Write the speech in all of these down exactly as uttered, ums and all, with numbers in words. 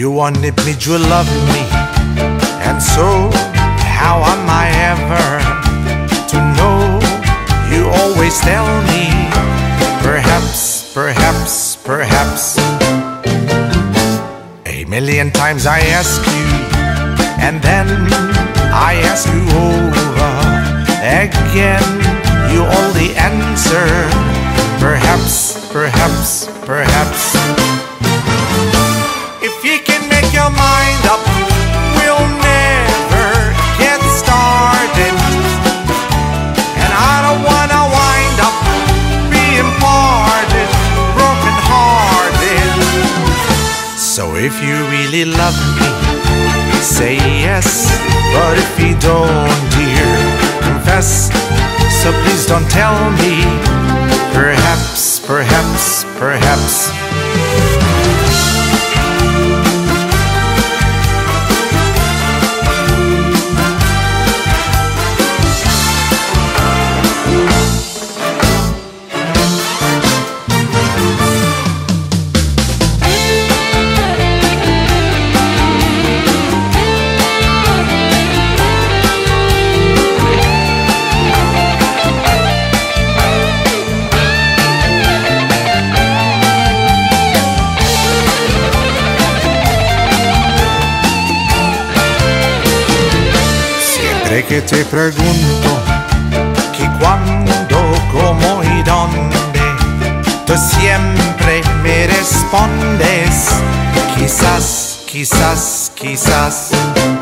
You wanted me to love me, and so how am I ever to know? You always tell me, perhaps, perhaps, perhaps. A million times I ask you, and then I ask you over again. You only answer, perhaps, perhaps, perhaps. If you can make your mind up, we'll never get started. And I don't wanna wind up being parted, broken hearted. So if you really love me, say yes. But if you don't, dear, confess. So please don't tell me, perhaps, perhaps, perhaps. Que te pregunto que cuándo, cómo y dónde, tú siempre me respondes, quizás, quizás, quizás.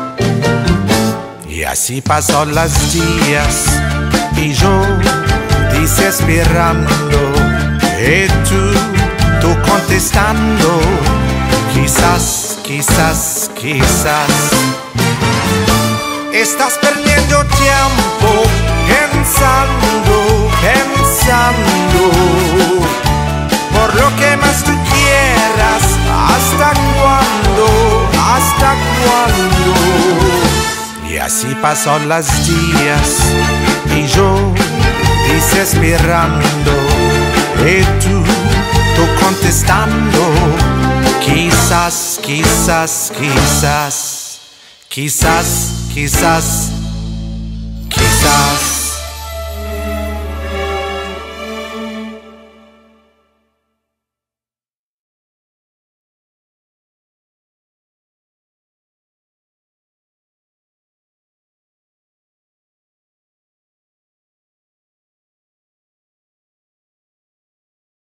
Y así pasan los días y yo desesperando, y tú, tú contestando, quizás, quizás, quizás. Estás perdiendo tiempo pensando, pensando por lo que más tú quieras. ¿Hasta cuándo? ¿Hasta cuándo? Y así pasan los días y yo desesperando, y tú, tú contestando, quizás, quizás, quizás. Quizás, quizás, quizás.